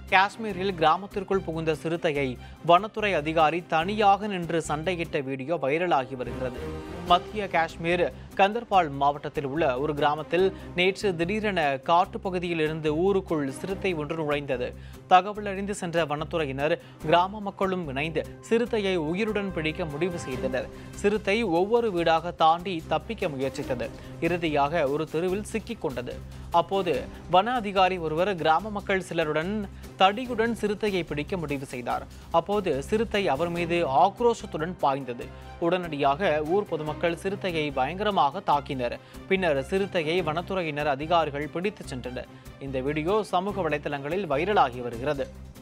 காஷ்மீரில் கிராமத்திற்குள் புகுந்த சிறுத்தையை வனத்துறை அதிகாரி தனியாக நின்று சண்டையிட்ட வீடியோ வைரலாகி வருகிறது. மத்திய காஷ்மீர் கந்தர்பால் மாவட்டத்தில் உள்ள ஒரு கிராமத்தில் நேற்று திடீரென காட்டுப்பகுதியில் இருந்து ஊருக்குள் சிறுத்தை ஒன்று நுழைந்தது. தகவல் அறிந்து சென்ற வனத்துறையினர் கிராம மக்களும் இணைந்து சிறுத்தையை உயிருடன் பிடிக்க முடிவு செய்தனர். சிறுத்தை ஒவ்வொரு வீடாக தாண்டி தப்பிக்க முயற்சித்தது. இறுதியாக ஒரு தெருவில் சிக்கிக் கொண்டது. அப்போது வன அதிகாரி ஒருவர் கிராம மக்கள் சிலருடன் தடியுடன் சிறுத்தையை பிடிக்க முடிவு செய்தார். அப்போது சிறுத்தை அவர் மீது ஆக்ரோஷத்துடன் பாய்ந்தது. உடனடியாக ஊர் பொதுமக்கள் சிறுத்தையை பயங்கரமாக தாக்கினர். பின்னர் சிறுத்தையை வனத்துறையினர் அதிகாரிகள் பிடித்துச் சென்றனர். இந்த வீடியோ சமூக வலைதளங்களில் வைரலாகி வருகிறது.